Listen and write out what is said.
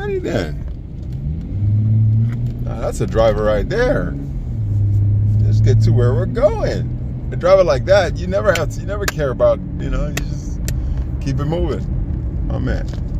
Alrighty then. Now, that's a driver right there. Let's get to where we're going. A driver like that, you never care about, you just keep it moving. Oh man.